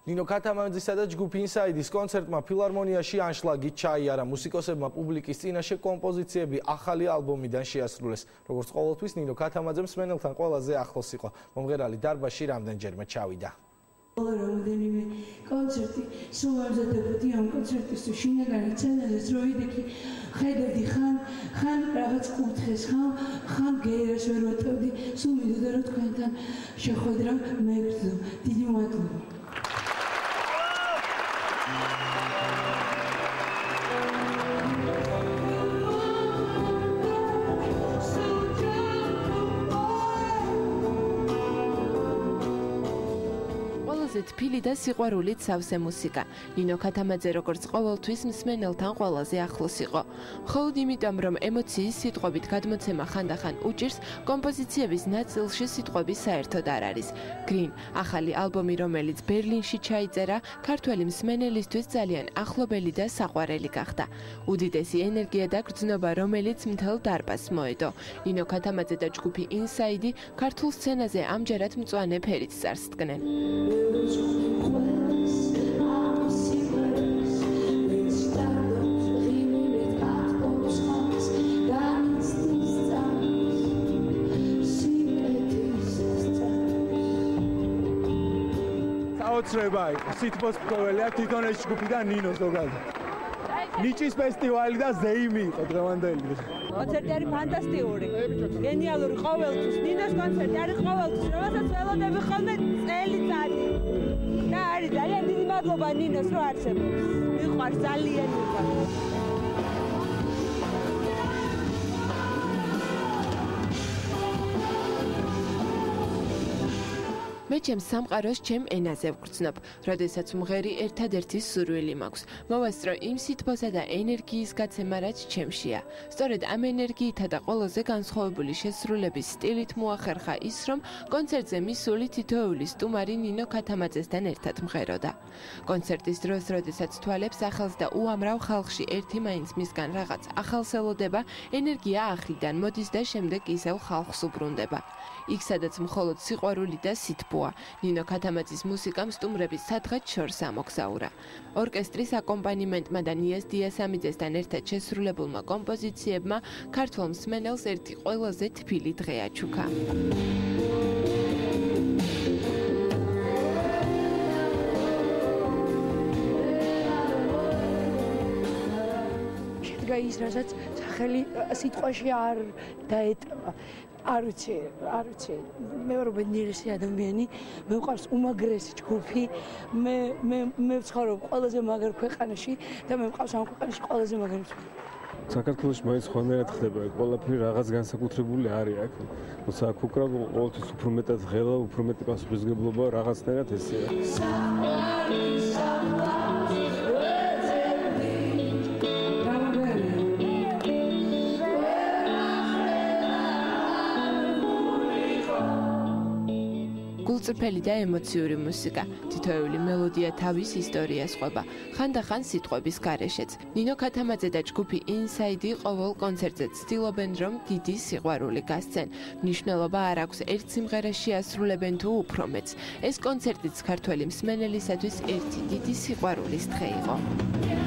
ნინო ქათამაძისა და ჯგუფ ინსაიდის კონცერტმა ფილარმონიაში ანშლაგი ჩაიარა. მუსიკოსებმა პუბლიკის წინაშე კომპოზიციები ახალი ალბომიდან შეასრულეს. როგორც ყოველთვის, ნინო ქათამაძე მსმენელთან ყველაზე ახლოს იყო. მომღერალი დარბაზში რამდენჯერმე ჩავიდა. Რამდენიმე კონცერტი სულ ამზადებოდი ამ კონცერტისთვის შინაგანი სცენაზეც რომ ვიდექი ხედავდი ხან რაღაც კუთხეს ხან გერას ვერ ვატევდი სულ მინდოდა რომ თქვენთან შეხვედრა მეგრძო დიდი მადლობა თბილი და სიყვარულით სავსე მუსიკა. ნინო ქათამაძე როგორც ყოველთვის მსმენელთან ყველაზე ახლოს იყო. მხოლოდ იმიტომ, რომ ემოციის სიტყვებით გადმოცემა ხანდახან უჭირს, კომპოზიციების ნაწილში სიტყვები საერთოდ არ არის. Green, ახალი ალბომი, რომელიც ბერლინში ჩაიწერა, ქართველი მსმენელისთვის ძალიან ახლობელი და საყვარელი გახდა. უდიდესი ენერგია და გრძნობა, რომელიც მთელ დარბაზს მოედო. ნინო ქათამაძე და ჯგუფი ინსაიდი ქართულ სცენაზე ამჯერად მწვანე ფერით წარსდგნენ. საოცრება იყო, სითბოს მქონელია თვითონ ეს ჯგუფი და ნინო ზოგადად. ნიჭის ფესტივალი და ზეიმი იყო დღევანდელი. კონცერტი არის ფანტასტიკური, გენიალური ყოველთვის. ნინოს კონცერტი არის ყოველთვის, რომელსაც ველოდები ხოლმე წელიწადი. და არის ძალიან დიდი მადლობა ნინოს რომ არსებობს. მიყვარს ძალიან მიყვარს. მე ჩემს სამყაროს ჩემ ენაზე ვგრძნობ, როდესაც მღერი ერთადერთი სურვილი მაქვს. მოვასწრო იმ სითბოსა და ენერგიის გაცემა, რაც ჩემშია. სწორედ ამ ენერგიითა და ყველაზე განსხვავებული შესრულების სტილით მოახერხა ის, რომ კონცერტზე მისული თითოეული სტუმარი ნინო ქათამაძესთან ერთად მღეროდა. კონცერტის დროს, როდესაც თვალებს ახალს და უამრავ ხალხში ერთი მაინც მისგან რაღაც ახალს ელოდება, ენერგია ახლიდან მოდის და შემდეგ ისევ ხალხს უბრუნდება. იქ სადაც მხოლოდ სიყვარული და სითბოა. ნინო ქათამაძის მუსიკამ სტუმრების სადღაც შორს ამოგზაურა. ორკესტრის აკომპანიმენტმა და ნიას დიასამიძესთან ერთად შესრულებულმა კომპოზიციებმა ქართველ მსმენელს ერთი ყველაზე თბილი დღე აჩუქა. შედგა ის, რასაც სახელი სიტყვაში არ დაეტოვა. არ ვიცი, მე ვარ ბედნიერი ადამიანი, მე ვყავს უმაგრესი ჯგუფი, მე ვცხოვრობ ყველაზე მაგარ ქვეყანაში და მე ვყავს ამ ქვეყანაში ყველაზე მაგარი მსმენელი. საქართველოში მაინც ხონერად ხდება, ყველაფერი რაღაც განსაკუთრებული არის აქ. თუმცა აქ უკრავ ყოველთვის უფრო მეტად ღელა, უფრო მეტი პასუხისმგებლობა რაღაცნაირად ესეა. გულწრფელი და ემოციური მუსიკა, თითოეული მელოდია თავის ისტორიას ყვება, ხანდახან სიტყვების გარეშეც. ნინო ქათამაძე და ჯგუფი ინსაიდი ყოველ კონცერტზე ცდილობენ, რომ დიდი სიყვარული გასცენ. მნიშვნელობა არ აქვს ერთ სიმღერას შეასრულებენ თუ უფრო მეც. ეს კონცერტიც ქართველი მსმენელისათვის ერთი დიდი სიყვარულის დღე იყო.